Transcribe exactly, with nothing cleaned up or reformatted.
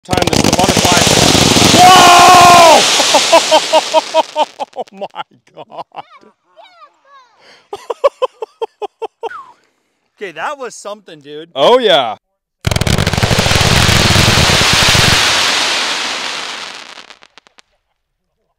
Time this is the butterfly. Whoa! Oh my God. Okay, that was something, dude. Oh yeah.